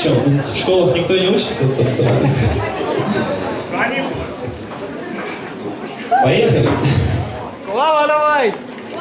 Что, в школах никто не учится танцевать? Поехали! Слава, давай!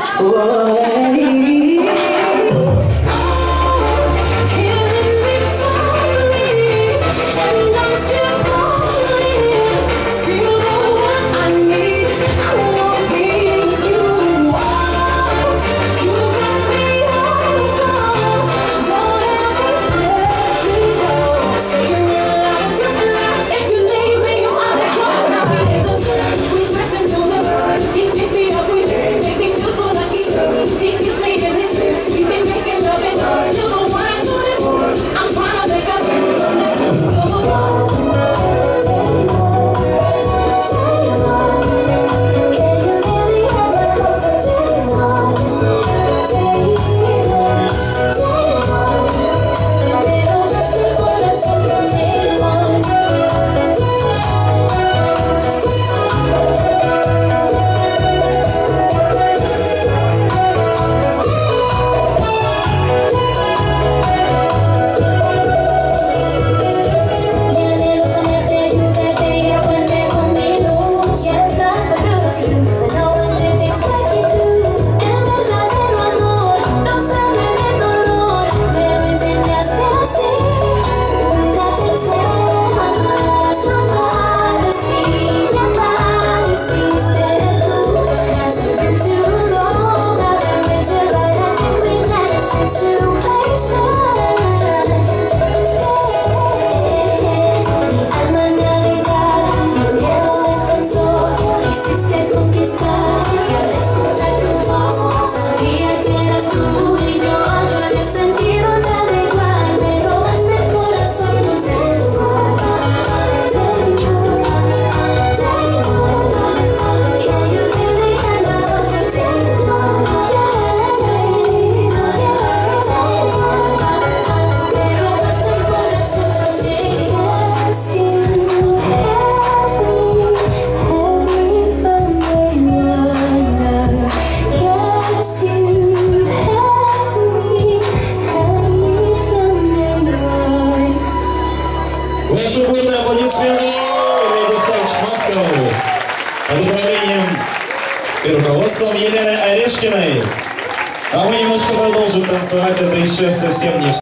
Ваши бурные аплодисменты Владиславу Шмаскову под управлением и руководством Елены Орешкиной. А мы немножко продолжим танцевать, это еще совсем не все.